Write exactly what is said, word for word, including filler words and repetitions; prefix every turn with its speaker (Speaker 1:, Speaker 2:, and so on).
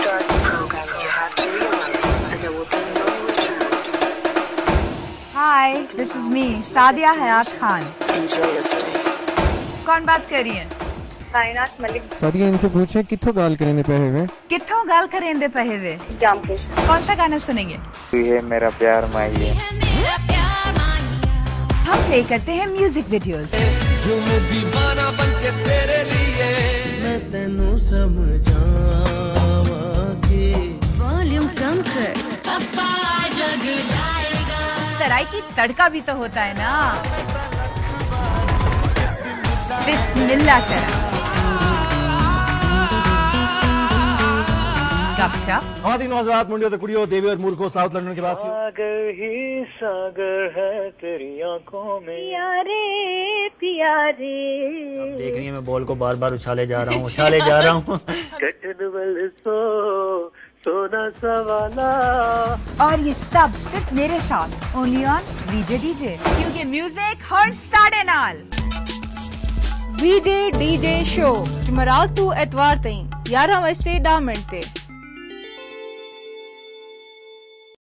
Speaker 1: start the program, you have to realize that there will be no return.
Speaker 2: Hi, this is me, Sadia Hayat Khan.
Speaker 1: Enjoy your stay.
Speaker 2: कौन बात कर रही है?
Speaker 3: कायनात मलिक।
Speaker 4: सादिया इनसे पूछे किथों गाल करेंदे पे हुए?
Speaker 2: किथों गाल करेंदे पे हुए?
Speaker 3: जामपुर।
Speaker 2: कौन सा गाना सुनेंगे?
Speaker 5: तू है मेरा प्यार माहिए।
Speaker 2: हम प्ले करते हैं म्यूजिक वीडियोस।
Speaker 6: झूम दीवाना बनके तेरे लिए मैं तेनू समझावा के।
Speaker 2: वॉल्यूम कम कर।
Speaker 6: पापा जग जाएगा।
Speaker 2: तराई की तड़का भी तो होता है ना। बिस्मिल्लाह करा। गपशप।
Speaker 7: खातिन नौजवान मुंडियों तो कुड़ियों देवी और मूर्खों साउथ लंदन के वासियों।
Speaker 8: सागर ही सागर है तेरी आंखों में।
Speaker 3: प्यारे प्यारे।
Speaker 9: अब देख रही है मैं बॉल को बार बार उछाले जा रहा हूँ उछाले जा रहा हूँ।
Speaker 8: सो सोना सवाला।
Speaker 2: और ये सब सिर्फ मेरे साथ ओनली ऑन वीजे डीजे क्योंकि म्यूजिक हर साढ़े नाल
Speaker 10: वीजे डीजे शो जुमरात तू एतवार तई ग्यारह बजे ॾह मिनट ते।